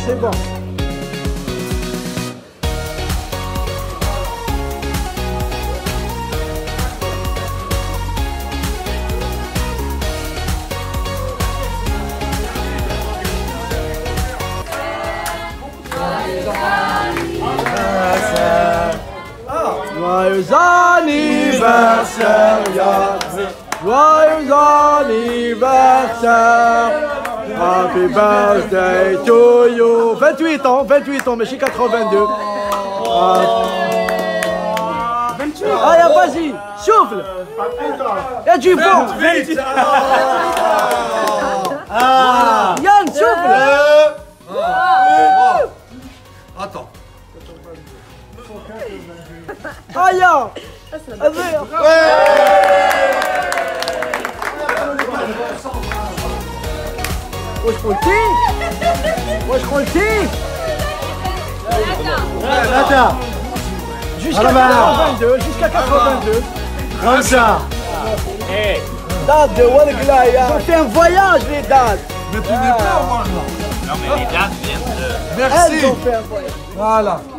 c'est bon. Joyeux anniversaire, Yann. Joyeux anniversaire. Happy birthday to you. 28 ans, mais j'ai 82. 28. Allez, vas-y, souffle. Il y a du vent. 28. Yann, souffle. Attends. Aïe. Wesh قلتي؟ واش قلتي؟ ثلاثة. Jusqu'à 82, jusqu'à 82. خمسة. Date de Walglaya. On fait un voyage, les dates. Mais tu n'es pas moi. Non, mais les dates viennent de... Merci. Elles ont fait un voyage. Voilà.